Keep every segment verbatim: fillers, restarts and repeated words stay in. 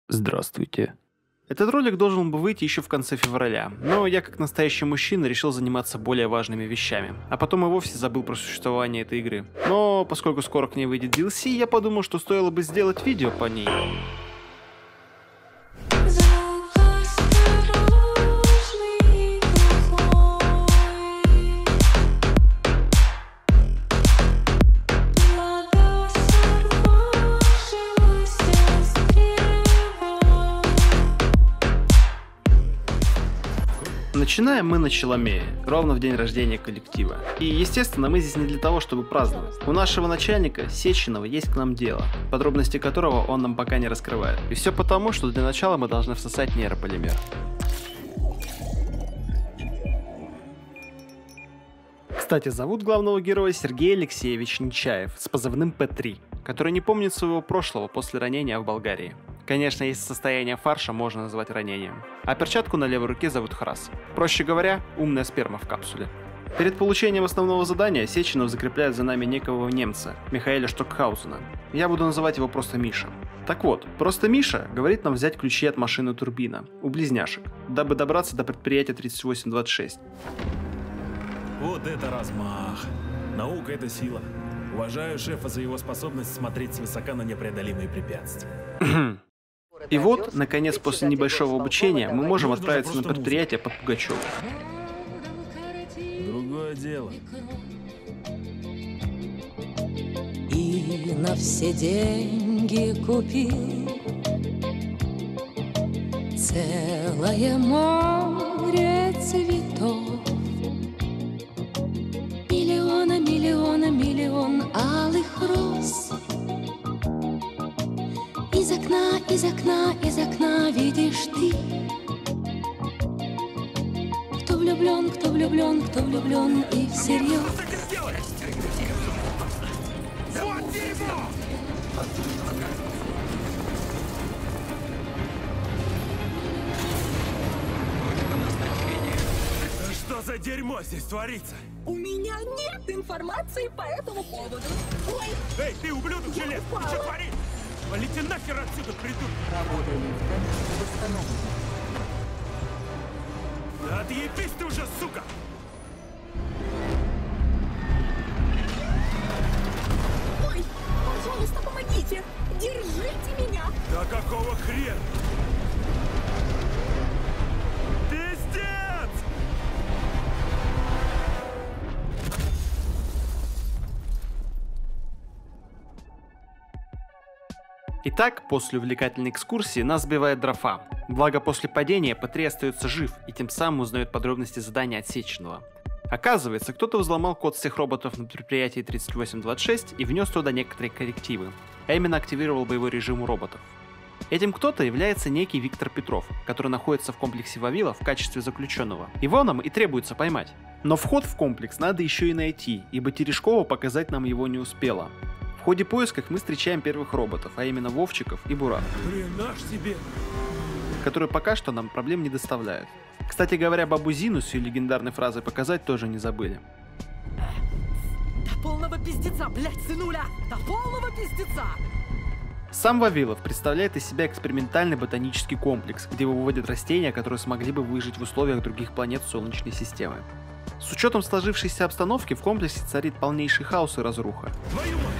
Здравствуйте. Этот ролик должен был выйти еще в конце февраля, но я как настоящий мужчина решил заниматься более важными вещами, а потом и вовсе забыл про существование этой игры. Но поскольку скоро к ней выйдет ди эл си, я подумал, что стоило бы сделать видео по ней. Начинаем мы на Челомее, ровно в день рождения коллектива. И, естественно, мы здесь не для того, чтобы праздновать. У нашего начальника, Сеченова, есть к нам дело, подробности которого он нам пока не раскрывает. И все потому, что для начала мы должны всосать нейрополимер. Кстати, зовут главного героя Сергей Алексеевич Нечаев с позывным Пэ три, который не помнит своего прошлого после ранения в Болгарии. Конечно, если состояние фарша можно назвать ранением. А перчатку на левой руке зовут Храс. Проще говоря, умная сперма в капсуле. Перед получением основного задания Сеченов закрепляет за нами некого немца, Михаэля Штокхаузена. Я буду называть его просто Миша. Так вот, просто Миша говорит нам взять ключи от машины Турбина у близняшек, дабы добраться до предприятия тридцать восемь двадцать шесть. Вот это размах. Наука — это сила. Уважаю шефа за его способность смотреть свысока на непреодолимые препятствия. И вот, наконец, после небольшого обучения, мы можем отправиться на предприятие под Пугачёва. Другое дело. И на все деньги купил целое море цветов. Миллиона, миллиона, миллион алых роз. Из окна, из окна, из окна видишь ты. Кто влюблен, кто влюблен, кто влюблен и всерьез. Что за дерьмо здесь творится? У меня нет информации по этому поводу. Ой! Эй, ты ублюдок желез! Ты что творишь? Полети нахер отсюда, придурок! Работа лифта восстановлена. Да отъебись ты уже, сука! Ой! Пожалуйста, помогите! Держите меня! Да какого хрена? Пиздец! Итак, после увлекательной экскурсии нас сбивает Дрофа. Благо, после падения Пэ три остается жив и тем самым узнает подробности задания от Сеченова. Оказывается, кто-то взломал код всех роботов на предприятии тридцать восемь двадцать шесть и внес туда некоторые коррективы, а именно активировал боевой режим у роботов. Этим кто-то является некий Виктор Петров, который находится в комплексе Вавила в качестве заключенного. Его нам и требуется поймать. Но вход в комплекс надо еще и найти, ибо Терешкова показать нам его не успела. В ходе поисков мы встречаем первых роботов, а именно Вовчиков и Бурак, Хрена ж себе! которые пока что нам проблем не доставляют. Кстати говоря, бабу Зину с ее легендарной фразой показать тоже не забыли. До полного пиздеца, блядь, сынуля! До полного пиздеца! Сам Вавилов представляет из себя экспериментальный ботанический комплекс, где выводят растения, которые смогли бы выжить в условиях других планет Солнечной системы. С учетом сложившейся обстановки в комплексе царит полнейший хаос и разруха. Твою мать!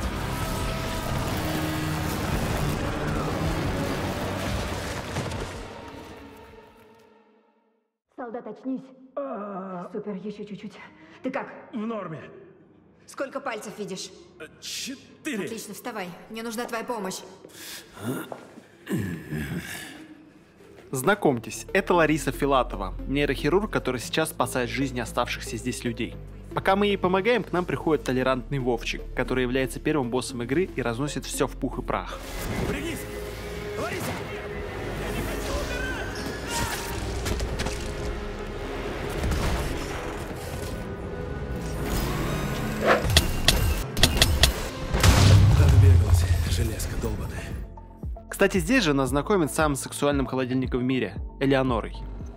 Солдат, очнись. Супер, еще чуть-чуть. Ты как? В норме. Сколько пальцев видишь? Четыре. Отлично, вставай. Мне нужна твоя помощь. Знакомьтесь, это Лариса Филатова, нейрохирург, который сейчас спасает жизни оставшихся здесь людей. Пока мы ей помогаем, к нам приходит толерантный Вовчик, который является первым боссом игры и разносит все в пух и прах. Пригнись! Лариса! Отбегалась, железка долбаная. Кстати, здесь же нас знакомит с самым сексуальным холодильником в мире – Элеонорой.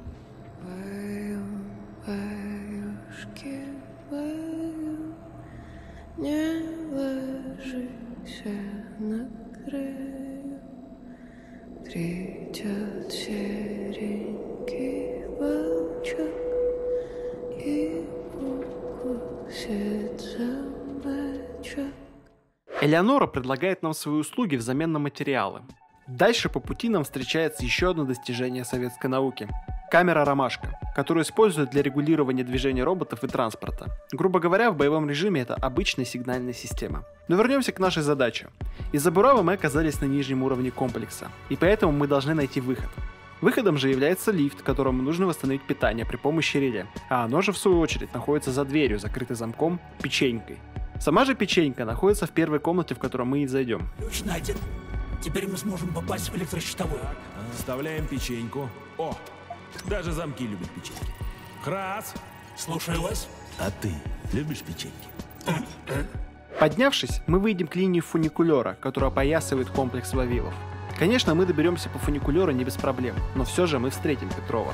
Не ложись на краю. Три Идет серенький волчок и укусит за бочок. Элеонора предлагает нам свои услуги взамен на материалы. Дальше по пути нам встречается еще одно достижение советской науки – камера «Ромашка», которую используют для регулирования движения роботов и транспорта. Грубо говоря, в боевом режиме это обычная сигнальная система. Но вернемся к нашей задаче. Из-за Бурава мы оказались на нижнем уровне комплекса, и поэтому мы должны найти выход. Выходом же является лифт, которому нужно восстановить питание при помощи реле, а оно же в свою очередь находится за дверью, закрытой замком, печенькой. Сама же печенька находится в первой комнате, в которую мы и зайдем. Ключ найден. Теперь мы сможем попасть в электрощитовую. Вставляем печеньку. О, даже замки любят печеньки. Крас! Слушаю вас. А ты любишь печеньки? Поднявшись, мы выйдем к линии фуникулера, которая опоясывает комплекс Вавилов. Конечно, мы доберемся по фуникулеру не без проблем, но все же мы встретим Петрова.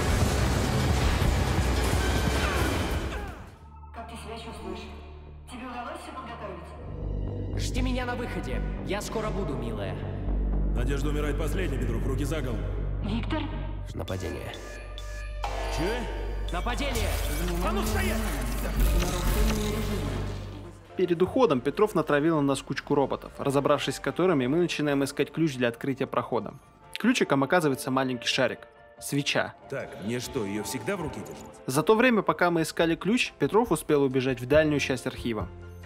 Как ты себя чувствуешь? Тебе удалось все подготовить? Жди меня на выходе. Я скоро буду, милая. Надежда умирает последней, Петров, руки за голову. Виктор? Нападение. Че? Нападение! А ну стоять! Перед уходом Петров натравил на нас кучку роботов, разобравшись с которыми мы начинаем искать ключ для открытия прохода. Ключиком оказывается маленький шарик. Свеча. Так, мне что, ее всегда в руке держать? За то время, пока мы искали ключ, Петров успел убежать в дальнюю часть архива.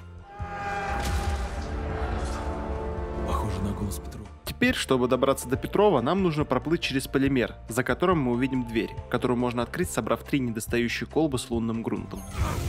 Похоже на голос Петрова. Теперь, чтобы добраться до Петрова, нам нужно проплыть через полимер, за которым мы увидим дверь, которую можно открыть, собрав три недостающие колбы с лунным грунтом.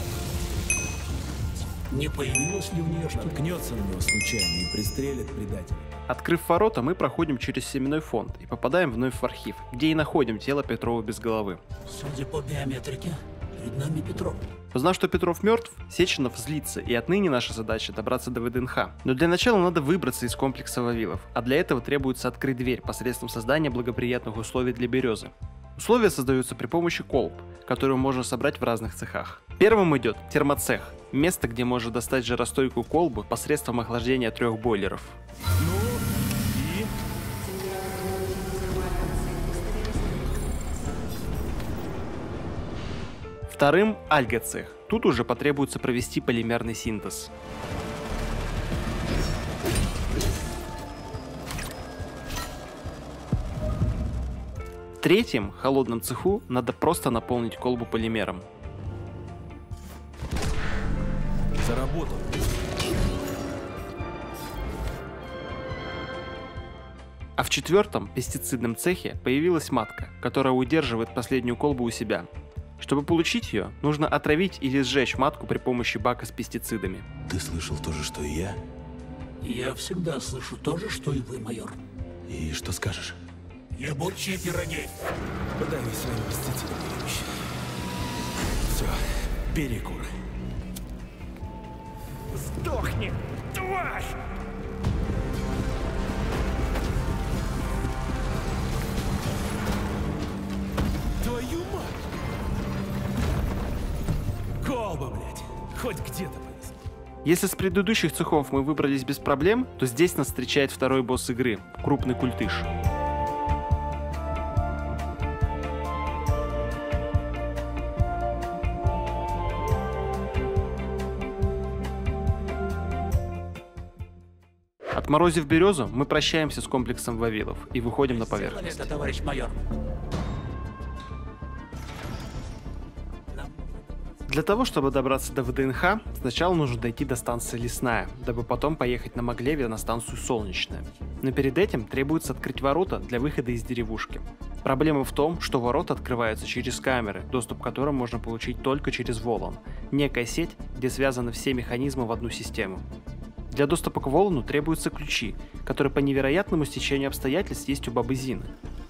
Не появилось ли у нее что-то? Наткнется на него случайно и пристрелит предателя. Открыв ворота, мы проходим через семенной фонд и попадаем вновь в архив, где и находим тело Петрова без головы. Судя по биометрике, перед нами Петров. Узнав, что Петров мертв, Сеченов злится, и отныне наша задача добраться до ВДНХ. Но для начала надо выбраться из комплекса Вавилов, а для этого требуется открыть дверь посредством создания благоприятных условий для Березы. Условия создаются при помощи колб, которые можно собрать в разных цехах. Первым идет термоцех, место, где можно достать жаростойкую колбу посредством охлаждения трех бойлеров. Ну, и... Вторым – альгоцех. Тут уже потребуется провести полимерный синтез. В третьем, холодном цеху, надо просто наполнить колбу полимером. Заработал. А в четвертом, пестицидном цехе, появилась матка, которая удерживает последнюю колбу у себя. Чтобы получить ее, нужно отравить или сжечь матку при помощи бака с пестицидами. Ты слышал то же, что и я? Я всегда слышу то же, что и вы, майор. И что скажешь? Ебучие пироги. Подай своим пестицидам. Все, перекур. Сдохни, тварь! Твою мать! Колба, блядь! Хоть где-то повезло. Если с предыдущих цехов мы выбрались без проблем, то здесь нас встречает второй босс игры – крупный культыш. Отморозив Березу, мы прощаемся с комплексом Вавилов и выходим на поверхность. Это, товарищ майор. Для того, чтобы добраться до ВДНХ, сначала нужно дойти до станции Лесная, дабы потом поехать на Маглеве на станцию Солнечная. Но перед этим требуется открыть ворота для выхода из деревушки. Проблема в том, что ворота открываются через камеры, доступ к которым можно получить только через Волан, некая сеть, где связаны все механизмы в одну систему. Для доступа к Волану требуются ключи, которые по невероятному стечению обстоятельств есть у Бабы Зины.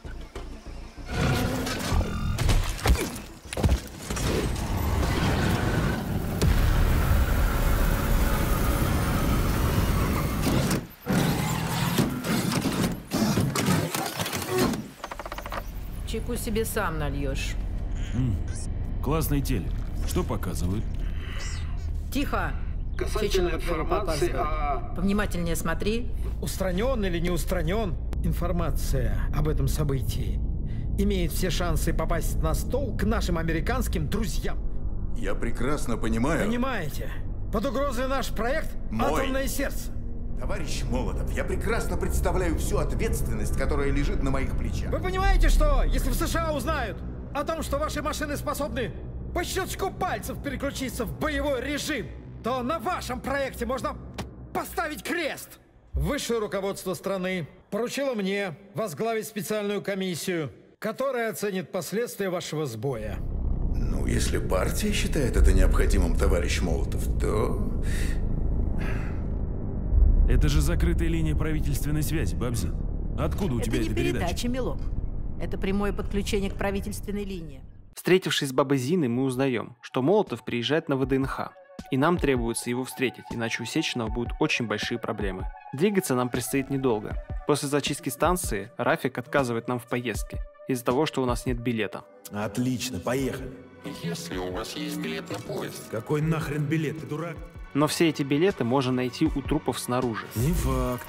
Чайку себе сам нальешь. М-м, классный телек. Что показывают? Тихо! Касательно информации о... Повнимательнее смотри. Устранен или не устранен? Информация об этом событии имеет все шансы попасть на стол к нашим американским друзьям. Я прекрасно понимаю. Понимаете? Под угрозой наш проект Мой. «Атомное сердце». Товарищ Молотов, я прекрасно представляю всю ответственность, которая лежит на моих плечах. Вы понимаете, что если в США узнают о том, что ваши машины способны по щелчку пальцев переключиться в боевой режим, то на вашем проекте можно поставить крест. Высшее руководство страны поручило мне возглавить специальную комиссию, которая оценит последствия вашего сбоя. Ну, если партия считает это необходимым, товарищ Молотов, то... Это же закрытая линия правительственной связи, Бабзин. Откуда у это тебя не эта передача? передача, милок. Это прямое подключение к правительственной линии. Встретившись с бабой Зиной, мы узнаем, что Молотов приезжает на ВДНХ. И нам требуется его встретить, иначе у Сеченова будут очень большие проблемы. Двигаться нам предстоит недолго. После зачистки станции Рафик отказывает нам в поездке из-за того, что у нас нет билета. Отлично, поехали. Если у вас есть билет на поезд. Какой нахрен билет, ты дурак? Но все эти билеты можно найти у трупов снаружи. Не факт.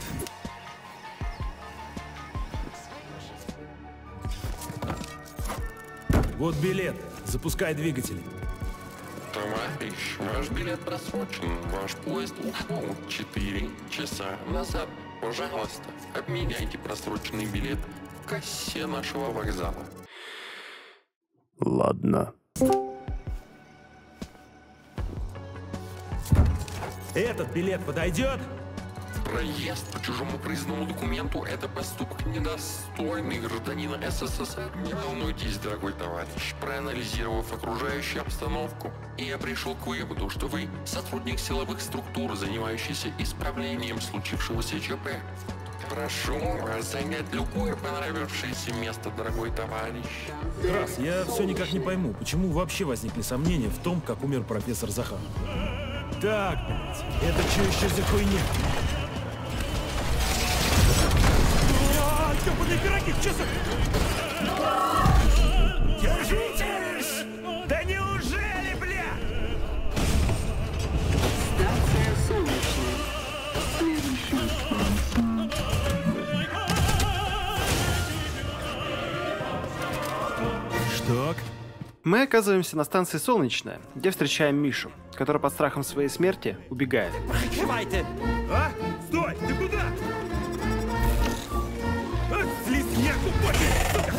Вот билет. Запускай двигатели. Товарищ, ваш билет просрочен. Ваш поезд ушел четыре часа назад. Пожалуйста, обменяйте просроченный билет в кассе нашего вокзала. Ладно. Этот билет подойдет? Проезд по чужому проездному документу – это поступок недостойный гражданина СССР. Не волнуйтесь, дорогой товарищ. Проанализировав окружающую обстановку, я пришел к выводу, что вы сотрудник силовых структур, занимающийся исправлением случившегося ЧП. Прошу вас занять любое понравившееся место, дорогой товарищ. Раз, я все никак не пойму, почему вообще возникли сомнения в том, как умер профессор Захар. Так, блядь, это что еще за хуйня? Ёбаные пироги, что за... Держитесь! Да неужели, бля? Станция Солнечная. Следующая станция. Что? Мы оказываемся на станции Солнечная, где встречаем Мишу, который под страхом своей смерти убегает. Прикрывайте! А? Стой! Ты куда? Слизняк упади, сука!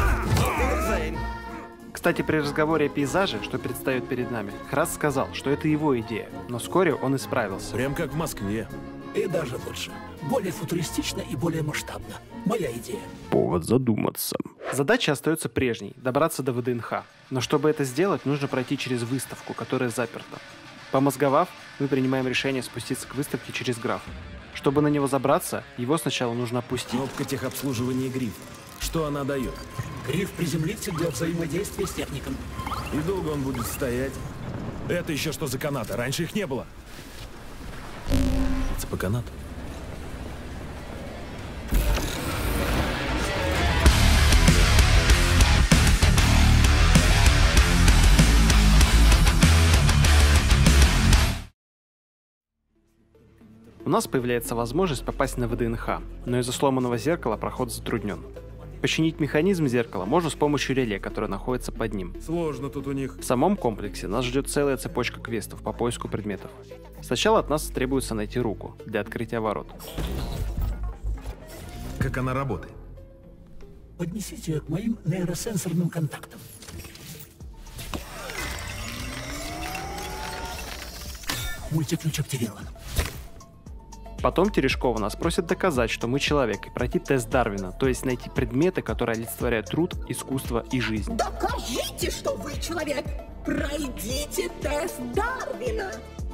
Кстати, при разговоре о пейзаже, что предстает перед нами, Храс сказал, что это его идея, но вскоре он исправился. Прям как в Москве. И даже лучше. Более футуристично и более масштабно. Моя идея. Повод задуматься. Задача остается прежней – добраться до ВДНХ. Но чтобы это сделать, нужно пройти через выставку, которая заперта. Помозговав, мы принимаем решение спуститься к выставке через граф. Чтобы на него забраться, его сначала нужно опустить. Кнопка техобслуживания гриф. Что она дает? Гриф приземлится для взаимодействия с техником. И долго он будет стоять? Это еще что за канаты? Раньше их не было. Это по канату. У нас появляется возможность попасть на ВДНХ, но из-за сломанного зеркала проход затруднен. Починить механизм зеркала можно с помощью реле, которое находится под ним. Сложно тут у них. В самом комплексе нас ждет целая цепочка квестов по поиску предметов. Сначала от нас требуется найти руку для открытия ворот. Как она работает? Поднесите к моим нейросенсорным контактам. Мультиключ активирован. Потом Терешкова нас просит доказать, что мы человек, и пройти тест Дарвина, то есть найти предметы, которые олицетворяют труд, искусство и жизнь. Докажите, что вы человек! Пройдите тест Дарвина!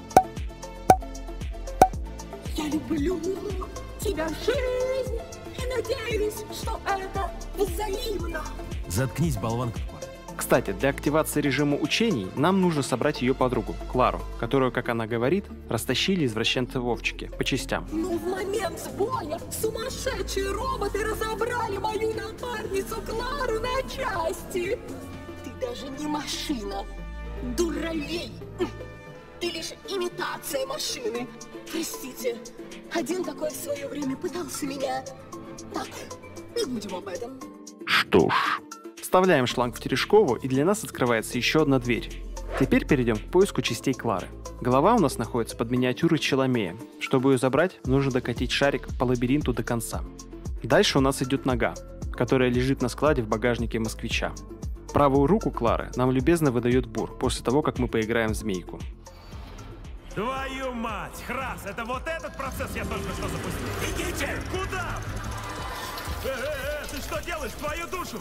Я люблю тебя, жизнь, и надеюсь, что это взаимно. Заткнись, болванка. Кстати, для активации режима учений нам нужно собрать ее подругу, Клару, которую, как она говорит, растащили извращенцы-вовчики по частям. Ну, в момент сбоя сумасшедшие роботы разобрали мою напарницу Клару на части. Ты даже не машина, дуралей. Ты лишь имитация машины. Простите, один такой в свое время пытался меня Так, не будем об этом. Что ж. Вставляем шланг в Терешкову, и для нас открывается еще одна дверь. Теперь перейдем к поиску частей Клары. Голова у нас находится под миниатюрой Челомея. Чтобы ее забрать, нужно докатить шарик по лабиринту до конца. Дальше у нас идет нога, которая лежит на складе в багажнике москвича. Правую руку Клары нам любезно выдает Бур после того, как мы поиграем в змейку. Твою мать, Храс, это вот этот процесс я только что запустил. Идите! Куда? Э, э, э, ты что делаешь, твою душу?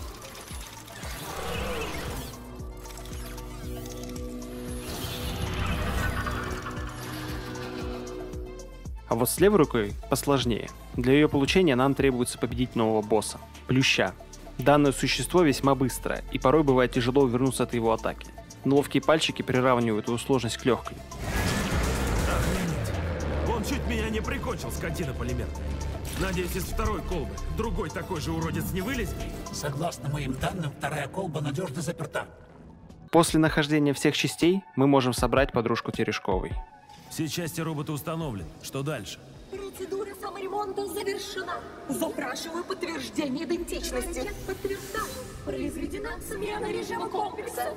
А вот с левой рукой посложнее. Для ее получения нам требуется победить нового босса – Плюща. Данное существо весьма быстрое, и порой бывает тяжело увернуться от его атаки. Но ловкие пальчики приравнивают его сложность к легкой. Охренеть. Он чуть меня не прикончил, скотина полимер. Надеюсь, из второй колбы другой такой же уродец не вылезет? Согласно моим данным, вторая колба надежно заперта. После нахождения всех частей мы можем собрать подружку Терешковой. Все части робота установлены. Что дальше? Процедура саморемонта завершена. Запрашиваю подтверждение идентичности. Подтверждаю. Произведена смена режима комплекса.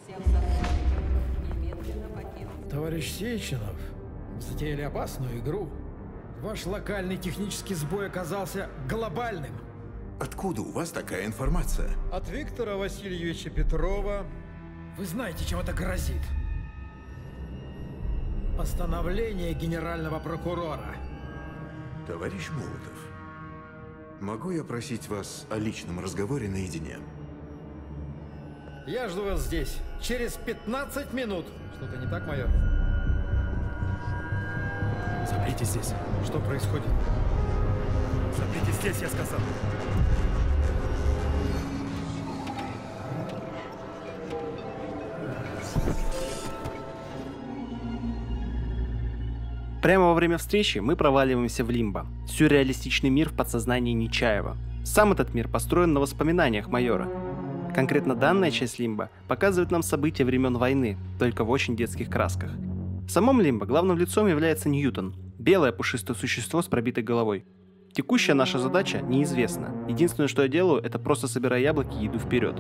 Товарищ Сеченов, затеяли опасную игру. Ваш локальный технический сбой оказался глобальным. Откуда у вас такая информация? От Виктора Васильевича Петрова. Вы знаете, чем это грозит? Постановление генерального прокурора. Товарищ Молотов, могу я просить вас о личном разговоре наедине? Я жду вас здесь. Через пятнадцать минут. Что-то не так, майор? Заприте здесь. Что происходит? Заприте здесь, я сказал. Прямо во время встречи мы проваливаемся в Лимбо, сюрреалистичный мир в подсознании Нечаева. Сам этот мир построен на воспоминаниях майора. Конкретно данная часть Лимбо показывает нам события времен войны, только в очень детских красках. В самом Лимбо главным лицом является Ньютон, белое пушистое существо с пробитой головой. Текущая наша задача неизвестна. Единственное, что я делаю, это просто собираю яблоки и иду вперед.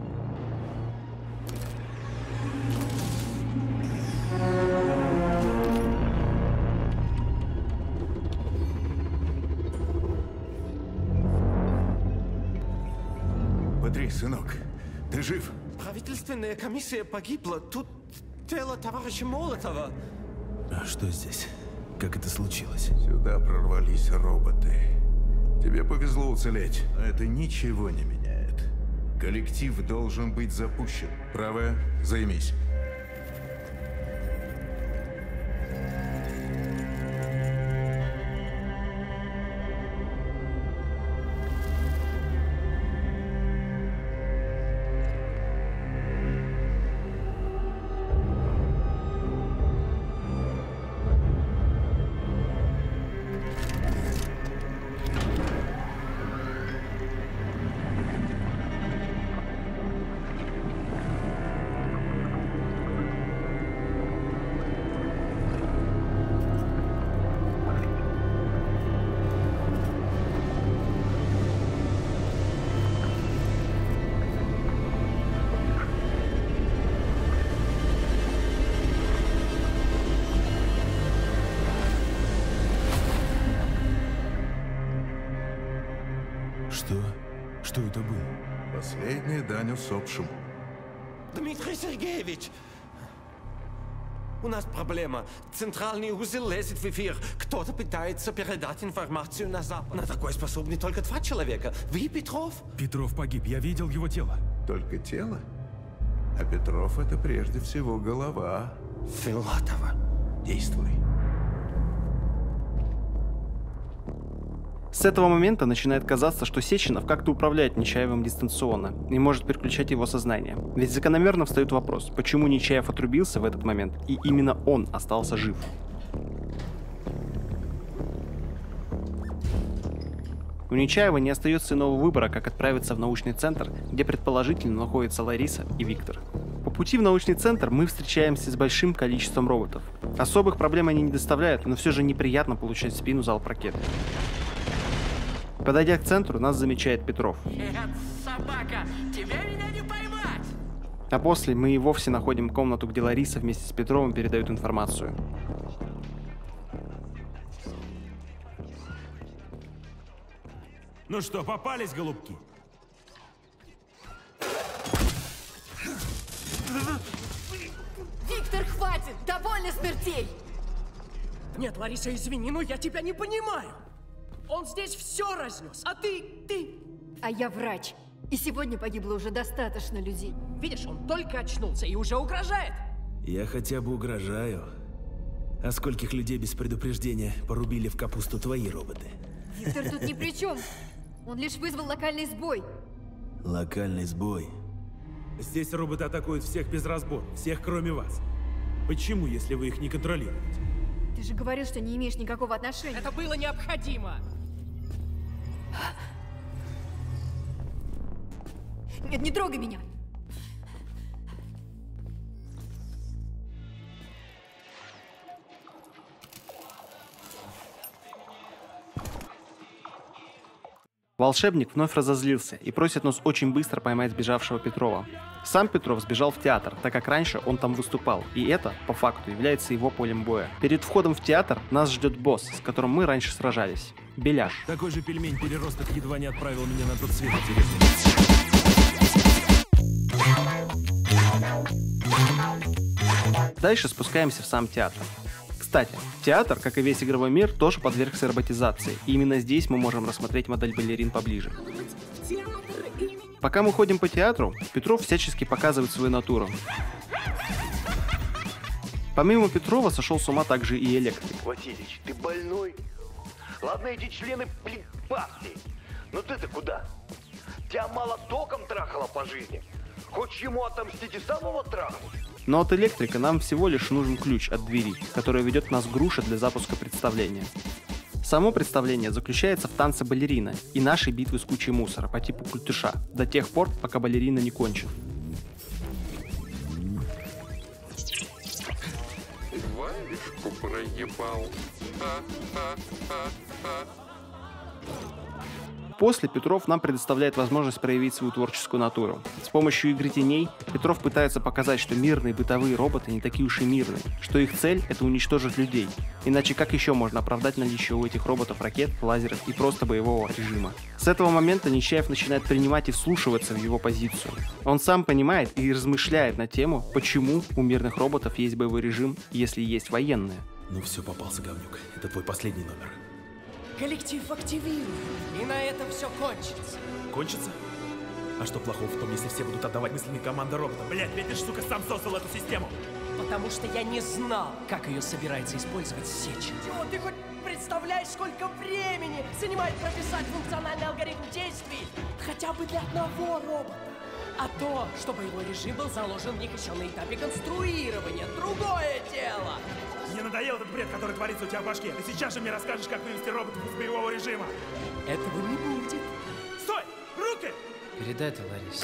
Смотри, сынок, ты жив? Правительственная комиссия погибла. Тут тело товарища Молотова. А что здесь? Как это случилось? Сюда прорвались роботы. Тебе повезло уцелеть, но это ничего не меняет. Коллектив должен быть запущен. Правая, займись. Что? Что это было? Последняя дань усопшему. Дмитрий Сергеевич! У нас проблема. Центральный узел лезет в эфир. Кто-то пытается передать информацию на Запад. На такое способны только два человека. Вы и Петров? Петров погиб. Я видел его тело. Только тело? А Петров — это прежде всего голова. Филатова. Действуй. С этого момента начинает казаться, что Сеченов как-то управляет Нечаевым дистанционно и может переключать его сознание. Ведь закономерно встает вопрос, почему Нечаев отрубился в этот момент, и именно он остался жив. У Нечаева не остается иного выбора, как отправиться в научный центр, где предположительно находятся Лариса и Виктор. По пути в научный центр мы встречаемся с большим количеством роботов. Особых проблем они не доставляют, но все же неприятно получать в спину залп ракет. Подойдя к центру, нас замечает Петров. Собака, тебе меня не поймать! А после мы и вовсе находим комнату, где Лариса вместе с Петровым передают информацию. Ну что, попались, голубки? Виктор, хватит! Довольно смертей! Нет, Лариса, извини, но я тебя не понимаю. Он здесь все разнес, а ты, ты... А я врач. И сегодня погибло уже достаточно людей. Видишь, он только очнулся и уже угрожает. Я хотя бы угрожаю. А скольких людей без предупреждения порубили в капусту твои роботы? Виктор тут ни при чем. Он лишь вызвал локальный сбой. Локальный сбой? Здесь роботы атакуют всех без разбора, всех кроме вас. Почему, если вы их не контролируете? Ты же говорил, что не имеешь никакого отношения. Это было необходимо. Нет, не трогай меня. Волшебник вновь разозлился и просит нас очень быстро поймать сбежавшего Петрова. Сам Петров сбежал в театр, так как раньше он там выступал, и это, по факту, является его полем боя. Перед входом в театр нас ждет босс, с которым мы раньше сражались. Беляш. Такой же пельмень-переросток едва не отправил меня на тот свет. Дальше спускаемся в сам театр. Кстати, театр, как и весь игровой мир, тоже подвергся роботизации, и именно здесь мы можем рассмотреть модель балерин поближе. Пока мы ходим по театру, Петров всячески показывает свою натуру. Помимо Петрова сошел с ума также и Электрик. Василич, ты больной? Ладно, эти члены, блин, пахли. Но ты-то куда? Тебя мало током трахало по жизни? Хочешь ему отомстить и самого трахнуть? Но от Электрика нам всего лишь нужен ключ от двери, который ведет нас к груше для запуска представления. Само представление заключается в танце балерина и нашей битвы с кучей мусора по типу культыша, до тех пор, пока балерина не кончит. Варежку проебал. Ха-ха-ха-ха. После Петров нам предоставляет возможность проявить свою творческую натуру. С помощью игры теней Петров пытается показать, что мирные бытовые роботы не такие уж и мирные, что их цель — это уничтожить людей. Иначе как еще можно оправдать наличие у этих роботов ракет, лазеров и просто боевого режима? С этого момента Нечаев начинает принимать и вслушиваться в его позицию. Он сам понимает и размышляет на тему, почему у мирных роботов есть боевой режим, если есть военные. Ну все, попался, говнюк. Это твой последний номер. Коллектив активирует, и на этом все кончится. Кончится? А что плохого в том, если все будут отдавать мысленные команды роботам? Блять, ведь ты, сука, сам создал эту систему. Потому что я не знал, как ее собирается использовать Сечин. Ты хоть представляешь, сколько времени занимает прописать функциональный алгоритм действий? Хотя бы для одного робота. А то, что боевой режим был заложен в них еще на этапе конструирования, другое дело. Мне надоел этот бред, который творится у тебя в башке. Ты сейчас же мне расскажешь, как вывести роботов из боевого режима. Этого не будет. Стой! Руки! Передай это Ларисе.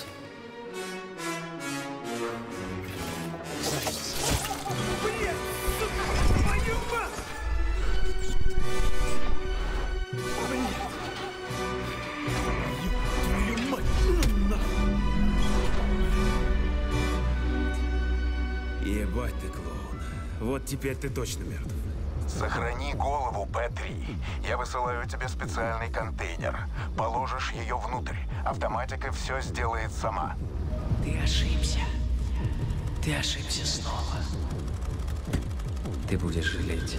Блин! Сука! Твою мать! Блин! Твою мать! Ебать ты, клоун. Вот теперь ты точно мертв. Сохрани голову, Пэ три. Я высылаю тебе специальный контейнер. Положишь ее внутрь. Автоматика все сделает сама. Ты ошибся. Ты ошибся снова. Ты будешь жалеть.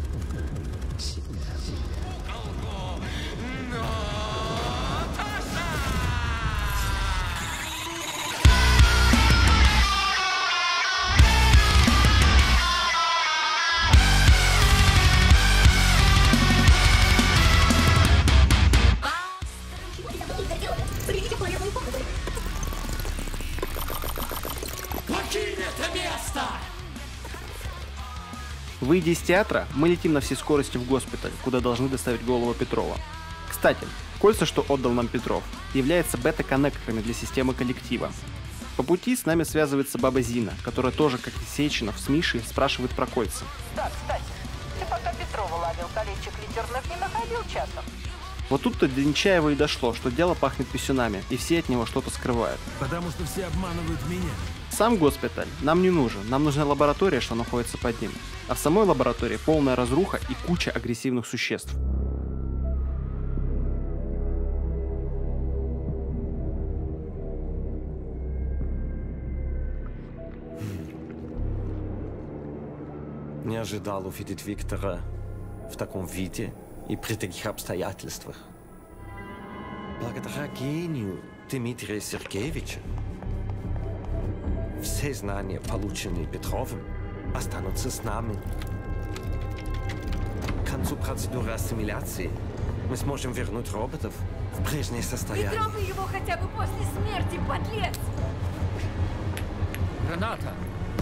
Выйдя из театра, мы летим на всей скорости в госпиталь, куда должны доставить голову Петрова. Кстати, кольца, что отдал нам Петров, являются бета-коннекторами для системы коллектива. По пути с нами связывается баба Зина, которая тоже, как и Сеченов с Мишей, спрашивает про кольца. Да, кстати, ты пока Петрова ловил, колечек литерных не находил часом? Вот тут-то до Нечаева и дошло, что дело пахнет писюнами, и все от него что-то скрывают. Потому что все обманывают меня. Сам госпиталь нам не нужен, нам нужна лаборатория, что находится под ним. А в самой лаборатории полная разруха и куча агрессивных существ. Не ожидал увидеть Виктора в таком виде и при таких обстоятельствах. Благодаря гению Дмитрия Сергеевича все знания, полученные Петровым, останутся с нами. К концу процедуры ассимиляции мы сможем вернуть роботов в прежнее состояние. Не трогай его хотя бы после смерти, подлец! Граната!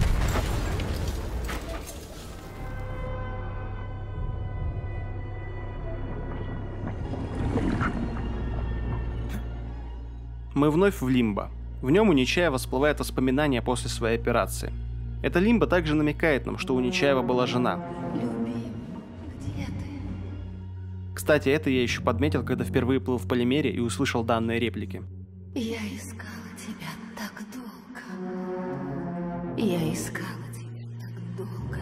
Мы вновь в Лимбо. В нем у Нечаева всплывают воспоминания после своей операции. Эта Лимбо также намекает нам, что у Нечаева была жена. Кстати, это я еще подметил, когда впервые плыл в полимере и услышал данные реплики. Я искала тебя так долго. Я искала тебя так долго.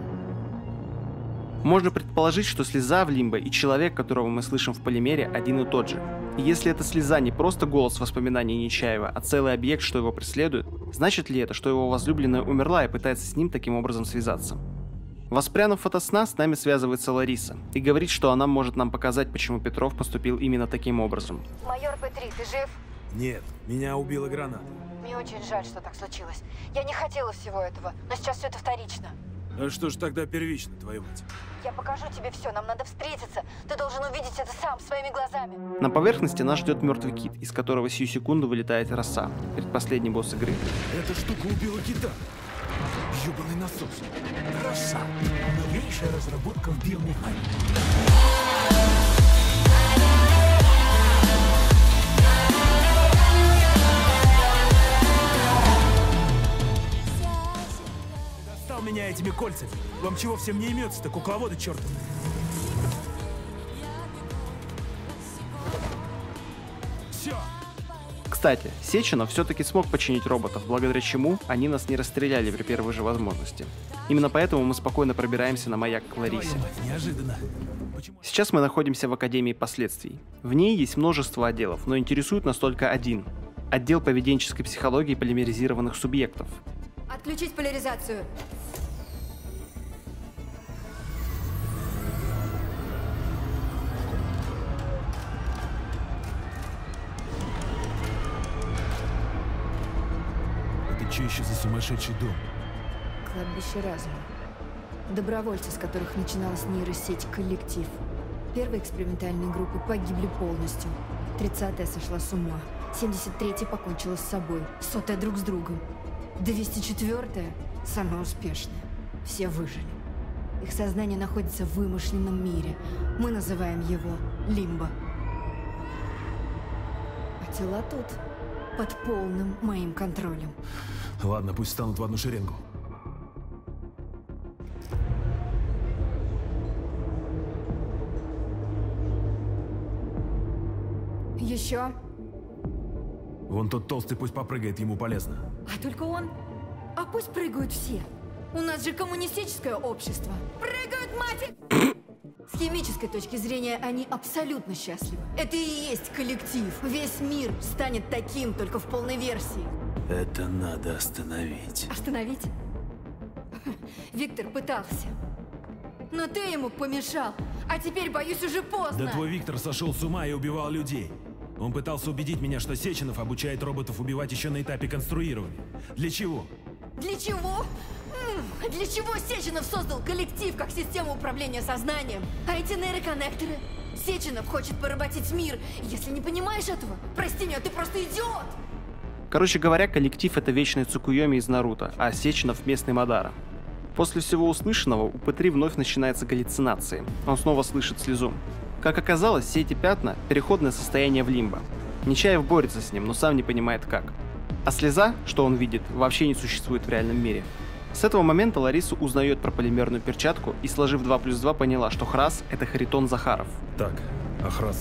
Можно предположить, что слеза в Лимбо и человек, которого мы слышим в полимере, один и тот же. И если эта слеза не просто голос воспоминаний Нечаева, а целый объект, что его преследует, значит ли это, что его возлюбленная умерла и пытается с ним таким образом связаться? Воспрянув ото сна, с нами связывается Лариса и говорит, что она может нам показать, почему Петров поступил именно таким образом. Майор Петри, ты жив? Нет, меня убила граната. Мне очень жаль, что так случилось. Я не хотела всего этого, но сейчас все это вторично. А что ж тогда первично, твою мать? Я покажу тебе все, нам надо встретиться. Ты должен увидеть это сам, своими глазами. На поверхности нас ждет мертвый кит, из которого сию секунду вылетает роса. Предпоследний босс игры. Эта штука убила кита. Ёбаный насос. Роса. Новейшая разработка в биомеханике. Меня этими кольцами. Вам чего всем не имется-то, кукловоды чертовы? Все. Кстати, Сеченов все-таки смог починить роботов, благодаря чему они нас не расстреляли при первой же возможности. Именно поэтому мы спокойно пробираемся на маяк к Ларисе. Неожиданно. Сейчас мы находимся в Академии последствий. В ней есть множество отделов, но интересует нас только один. Отдел поведенческой психологии полимеризированных субъектов. Отключить поляризацию. Что еще за сумасшедший дом? Кладбище разума. Добровольцы, с которых начиналась нейросеть «Коллектив». Первые экспериментальные группы погибли полностью. тридцатая сошла с ума. семьдесят третья покончила с собой. Сотая друг с другом. двести четвёртая самая успешная. Все выжили. Их сознание находится в вымышленном мире. Мы называем его Лимбо. А тела тут под полным моим контролем. Ладно, пусть станут в одну шеренгу. Еще? Вон тот толстый пусть попрыгает, ему полезно. А только он? А пусть прыгают все. У нас же коммунистическое общество. Прыгают, мать! С химической точки зрения они абсолютно счастливы. Это и есть коллектив. Весь мир станет таким, только в полной версии. Это надо остановить. Остановить? Виктор пытался. Но ты ему помешал. А теперь, боюсь, уже поздно. Да твой Виктор сошел с ума и убивал людей. Он пытался убедить меня, что Сеченов обучает роботов убивать еще на этапе конструирования. Для чего? Для чего? М-м, для чего Сеченов создал коллектив как систему управления сознанием? А эти нейроконнекторы? Сеченов хочет поработить мир. Если не понимаешь этого, прости меня, ты просто идиот! Короче говоря, коллектив — это вечный Цукуйоми из Наруто, а Сеченов — местный Мадара. После всего услышанного у Петри вновь начинаются галлюцинации. Он снова слышит слезу. Как оказалось, все эти пятна — переходное состояние в Лимбо. Нечаев борется с ним, но сам не понимает как. А слеза, что он видит, вообще не существует в реальном мире. С этого момента Лариса узнает про полимерную перчатку и, сложив два плюс два, поняла, что Храс — это Харитон Захаров. Так, а Храс?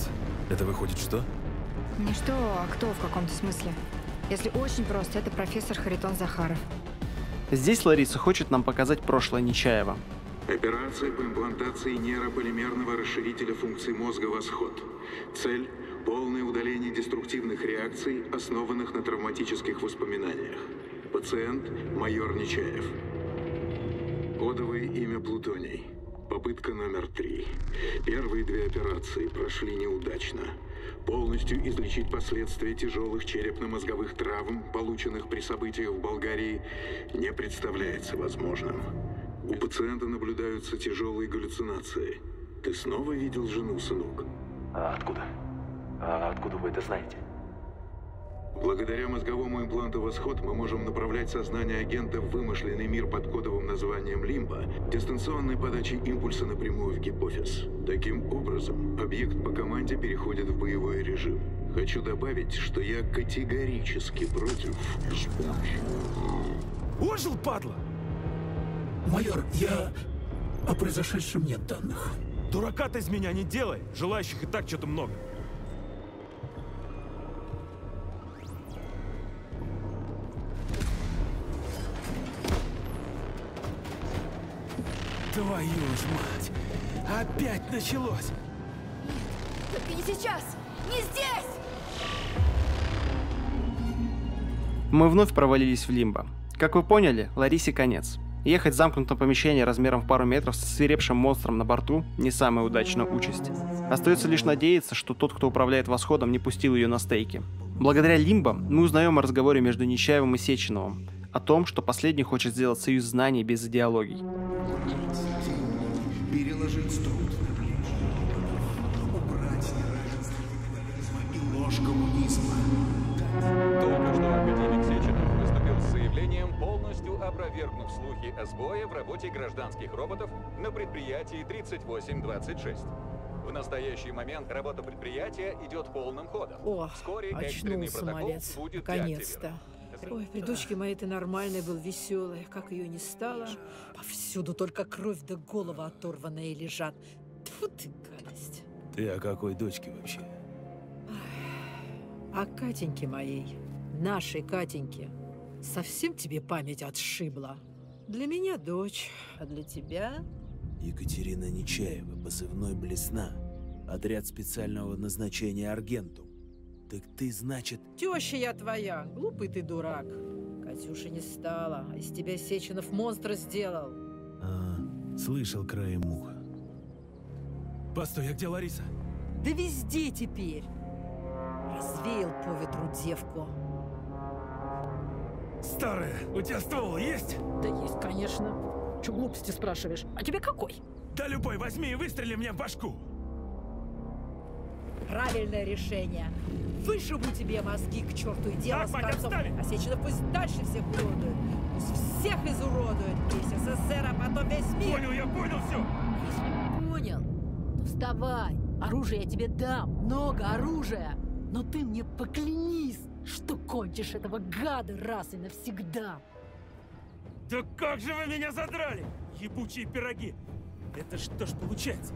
Это выходит что? Не что, а кто в каком-то смысле. Если очень просто, это профессор Харитон Захаров. Здесь Лариса хочет нам показать прошлое Нечаева. Операция по имплантации нейрополимерного расширителя функций мозга «Восход». Цель – полное удаление деструктивных реакций, основанных на травматических воспоминаниях. Пациент – майор Нечаев. Кодовое имя Плутоний. Попытка номер три. Первые две операции прошли неудачно. Полностью излечить последствия тяжелых черепно-мозговых травм, полученных при событиях в Болгарии, не представляется возможным. У пациента наблюдаются тяжелые галлюцинации. Ты снова видел жену, сынок? А откуда? А откуда вы это знаете? Благодаря мозговому импланту «Восход» мы можем направлять сознание агента в вымышленный мир под кодовым названием «Лимба», дистанционной подачей импульса напрямую в гипофиз. Таким образом, объект по команде переходит в боевой режим. Хочу добавить, что я категорически против использования. Ожил, падла! Майор, я... О произошедшем нет данных. Дурака ты из меня не делай! Желающих и так что-то много. Твою ж мать! Опять началось! Только не сейчас! Не здесь! Мы вновь провалились в лимбо. Как вы поняли, Ларисе конец. Ехать в замкнутом помещении размером в пару метров с свирепшим монстром на борту – не самая удачная участь. Остается лишь надеяться, что тот, кто управляет «Восходом», не пустил ее на стейки. Благодаря лимбо мы узнаем о разговоре между Нечаевым и Сеченовым, о том, что последний хочет сделать союз знаний без идеологий. Переложить струд на плечи. Убрать неравенство капитализма и ложь коммунизма. Только что академик Сеченов выступил с заявлением, полностью опровергнув слухи о сбое в работе гражданских роботов на предприятии тридцать восемь двадцать шесть. В настоящий момент работа предприятия идет полным ходом. О, вскоре экстренный очнулся, протокол малец. будет Наконец-то. Ой, при дочке моей ты нормальная был, веселая. Как ее не стало. Повсюду только кровь да голова оторванная лежат. Тьфу ты, гадость. Ты о какой дочке вообще? А Катеньке моей, нашей Катеньке, совсем тебе память отшибла. Для меня дочь, а для тебя... Екатерина Нечаева, позывной «Блесна», отряд специального назначения «Аргентум». Так ты, значит... Теща я твоя, глупый ты дурак. Катюши не стало, а из тебя Сеченов монстра сделал. А, слышал краем уха. Постой, а где Лариса? Да везде теперь. Развеял по ветру девку. Старая, у тебя ствол есть? Да есть, конечно. Че глупости спрашиваешь? А тебе какой? Да любой, возьми и выстрели мне в башку. Правильное решение. Вышибу тебе мозги к черту и дело с концом. А Сеченов пусть дальше всех уродует. Пусть всех изуродует. Весь СССР, а потом весь мир. Понял, я понял все. Если понял, то вставай. Оружие я тебе дам. Много оружия. Но ты мне поклянись, что кончишь этого гада раз и навсегда. Да как же вы меня задрали, ебучие пироги! Это что ж получается?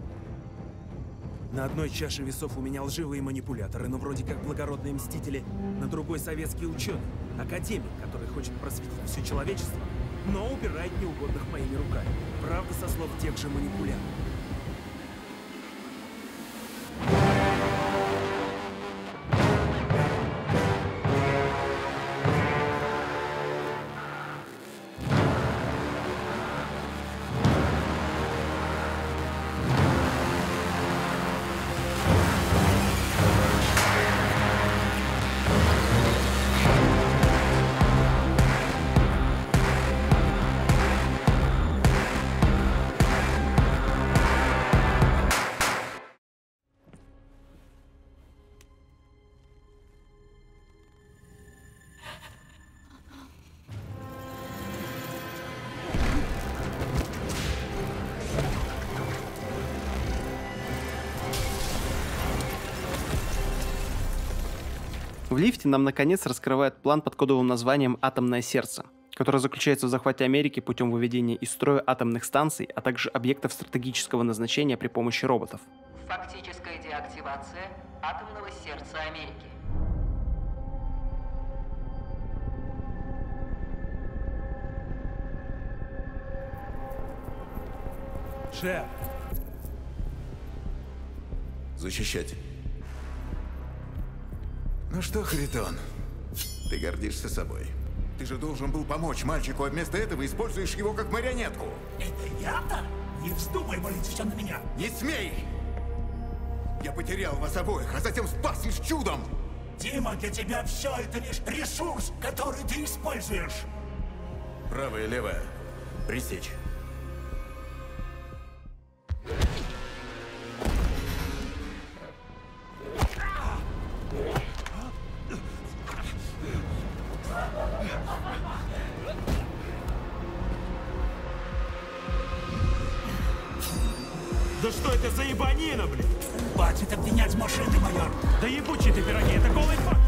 На одной чаше весов у меня лживые манипуляторы, но вроде как благородные мстители, на другой советский ученый, академик, который хочет просветить все человечество, но убирает неугодных моими руками. Правда, со слов тех же манипуляторов. В лифте нам наконец раскрывают план под кодовым названием «Атомное сердце», который заключается в захвате Америки путем выведения из строя атомных станций, а также объектов стратегического назначения при помощи роботов. Фактическая деактивация атомного сердца Америки. Шеф! Защищать. Ну что, Харитон, ты гордишься собой. Ты же должен был помочь мальчику, а вместо этого используешь его как марионетку. Это я-то? Не вздумай валить все на меня. Не смей! Я потерял вас обоих, а затем спас лишь чудом! Дима, для тебя все это лишь ресурс, который ты используешь. Правая, левая. Пресечь. Да что это за ебанина, блин? Хватит обвинять машины, майор. Да ебучие ты пироги, это голый факт.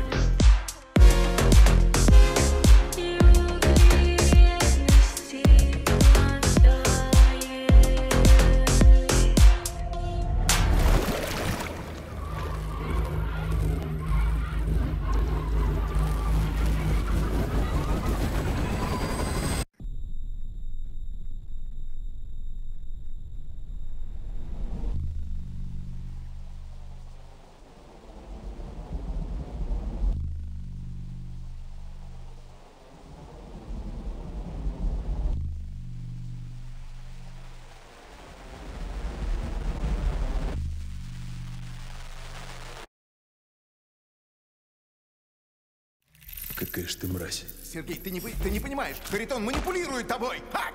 Какая ж ты мразь. Сергей, ты не, ты не понимаешь, Харитон манипулирует тобой! А!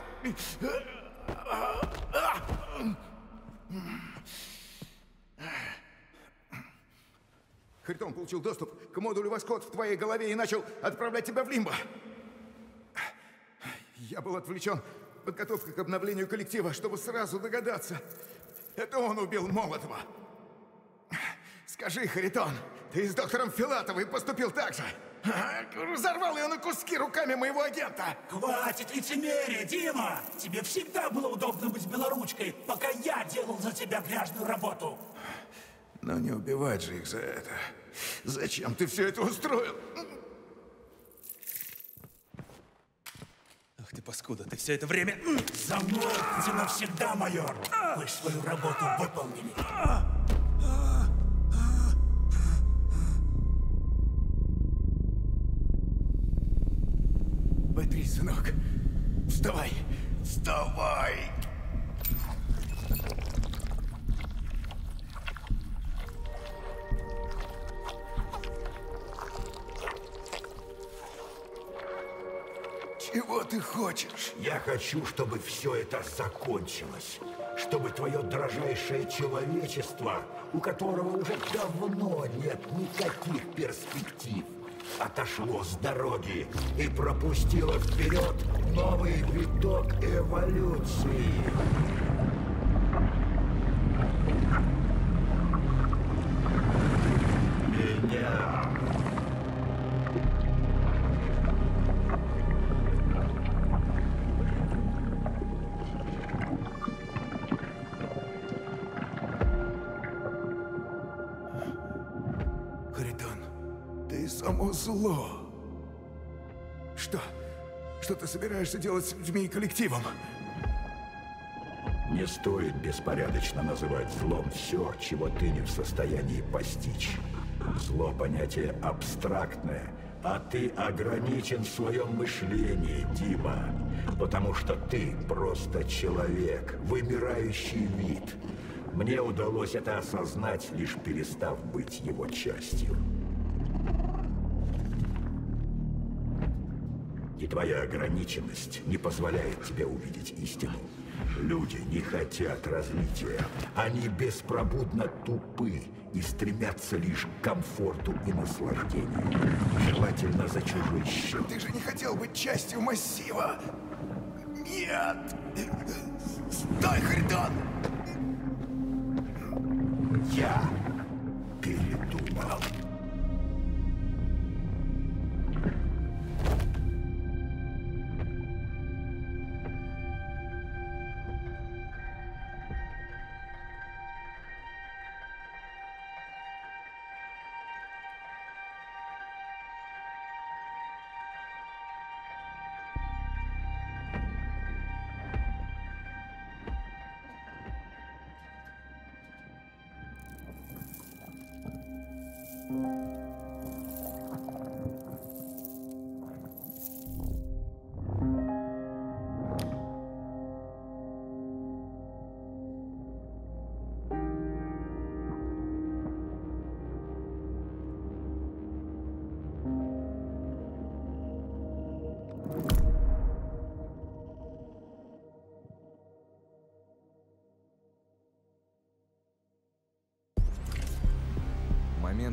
Харитон получил доступ к модулю Восход в твоей голове и начал отправлять тебя в лимбо. Я был отвлечен подготовкой к обновлению коллектива, чтобы сразу догадаться. Это он убил Молотова. Скажи, Харитон, ты с доктором Филатовой поступил так же? Разорвал ее на куски руками моего агента! Хватит лицемерия, Дима! Тебе всегда было удобно быть белоручкой, пока я делал за тебя грязную работу. Но не убивать же их за это. Зачем ты все это устроил? Ах ты паскуда, ты все это время... Замолкните навсегда, майор! Вы свою работу выполнили. Батри, сынок, вставай, вставай! Чего ты хочешь? Я хочу, чтобы все это закончилось. Чтобы твое дрожайшее человечество, у которого уже давно нет никаких перспектив, отошло с дороги и пропустило вперед новый виток эволюции. Меня. Само зло. Что? Что ты собираешься делать с людьми и коллективом? Не стоит беспорядочно называть злом все, чего ты не в состоянии постичь. Зло — понятие абстрактное, а ты ограничен в своем мышлении, Дима. Потому что ты просто человек, вымирающий вид. Мне удалось это осознать, лишь перестав быть его частью. И твоя ограниченность не позволяет тебе увидеть истину. Люди не хотят развития. Они беспробудно тупы и стремятся лишь к комфорту и наслаждению. Желательно за чужой счет. Ты же не хотел быть частью массива. Нет! Стой, Харитон! Я передумал.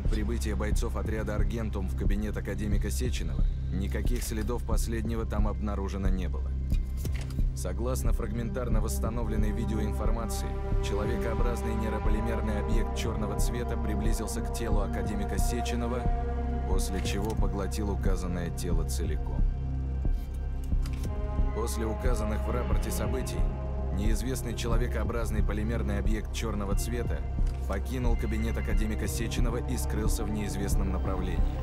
момент прибытия бойцов отряда «Аргентум» в кабинет академика Сеченова, никаких следов последнего там обнаружено не было. Согласно фрагментарно восстановленной видеоинформации, человекообразный нейрополимерный объект черного цвета приблизился к телу академика Сеченова, после чего поглотил указанное тело целиком. После указанных в рапорте событий, неизвестный человекообразный полимерный объект черного цвета покинул кабинет академика Сеченова и скрылся в неизвестном направлении.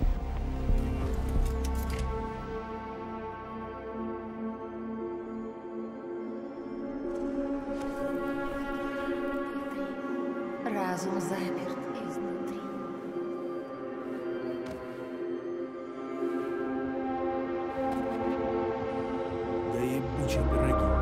Разум заперт изнутри. Да ебучие пироги.